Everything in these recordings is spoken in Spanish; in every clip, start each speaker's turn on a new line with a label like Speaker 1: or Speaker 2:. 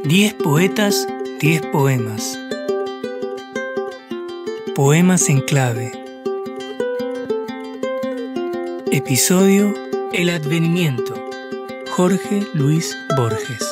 Speaker 1: 10 poetas, 10 poemas. Poemas en clave. Episodio El Advenimiento. Jorge Luis Borges.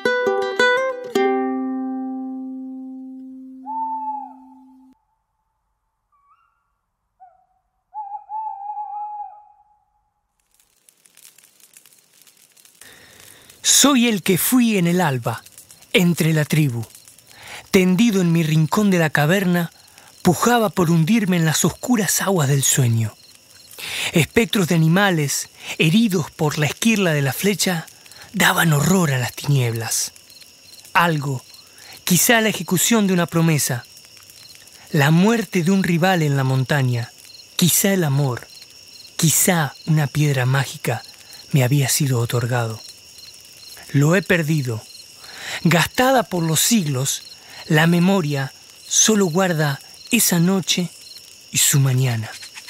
Speaker 1: Soy el que fui en el alba, entre la tribu. Tendido en mi rincón de la caverna, pujaba por hundirme en las oscuras aguas del sueño. Espectros de animales, heridos por la esquirla de la flecha, daban horror a las tinieblas. Algo, quizá la ejecución de una promesa, la muerte de un rival en la montaña, quizá el amor, quizá una piedra mágica me había sido otorgado. Lo he perdido. Gastada por los siglos, la memoria solo guarda esa noche y su mañana.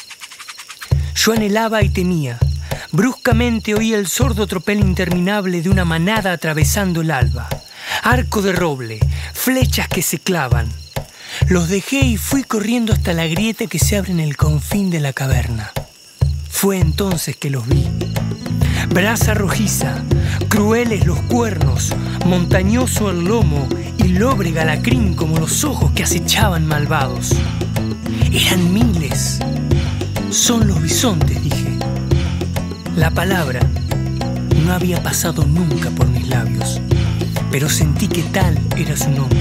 Speaker 1: Yo anhelaba y temía. Bruscamente oí el sordo tropel interminable de una manada atravesando el alba. Arco de roble, flechas que se clavan. Los dejé y fui corriendo hasta la grieta que se abre en el confín de la caverna. Fue entonces que los vi. Brasa rojiza, crueles los cuernos, montañoso el lomo y lóbrega la crin como los ojos que acechaban malvados. Eran miles. Son los bisontes, dije. La palabra no había pasado nunca por mis labios, pero sentí que tal era su nombre.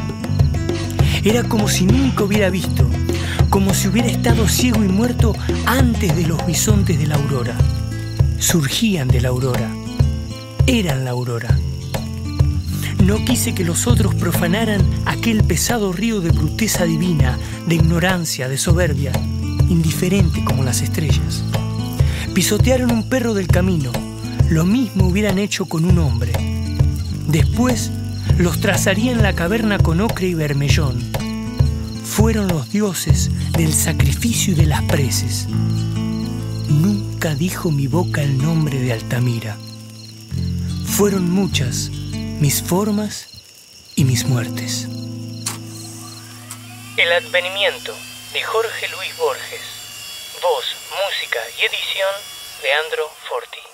Speaker 1: Era como si nunca hubiera visto, como si hubiera estado ciego y muerto antes de los bisontes de la aurora. Surgían de la aurora, eran la aurora. No quise que los otros profanaran aquel pesado río de bruteza divina, de ignorancia, de soberbia, indiferente como las estrellas. Pisotearon un perro del camino, lo mismo hubieran hecho con un hombre. Después los trazaría en la caverna con ocre y bermellón. Fueron los dioses del sacrificio y de las preces. Nunca dijo mi boca el nombre de Altamira. Fueron muchas mis formas y mis muertes. El Advenimiento, de Jorge Luis Borges. Voz, música y edición, Leandro Forti.